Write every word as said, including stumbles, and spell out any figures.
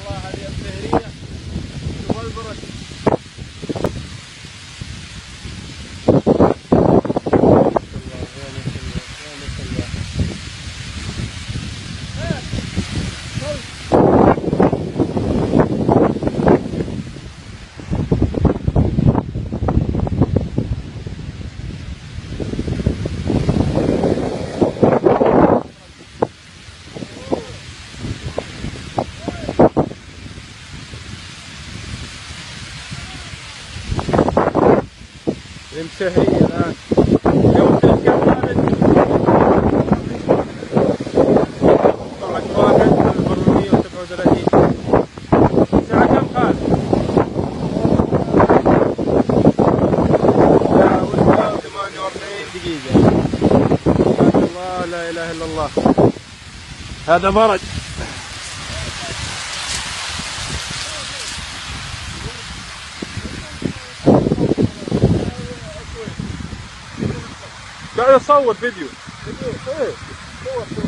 الشهرية الآن يوم كم ثابت؟ طلعت واحد ألف وأربعمية وسبعة وثلاثين. الساعة كم خالد؟ الساعة واحدة وثمانية وأربعين دقيقة. ما شاء الله لا إله إلا الله. هذا برد. قاعد اصور فيديو. فيديو ايه صور صور